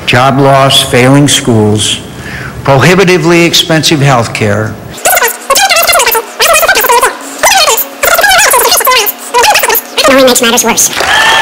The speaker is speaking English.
job loss, failing schools, prohibitively expensive health care, it only makes matters worse.